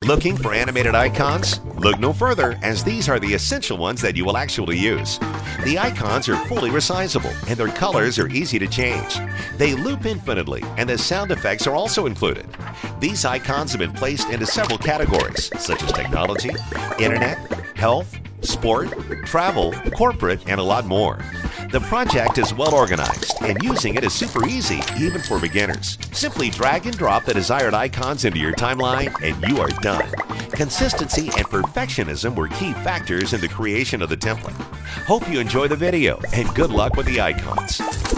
Looking for animated icons? Look no further, as these are the essential ones that you will actually use. The icons are fully resizable and their colors are easy to change. They loop infinitely and the sound effects are also included. These icons have been placed into several categories such as technology, internet, health, sport, travel, corporate, and a lot more. The project is well organized and using it is super easy even for beginners. Simply drag and drop the desired icons into your timeline and you are done. Consistency and perfectionism were key factors in the creation of the template. Hope you enjoy the video and good luck with the icons.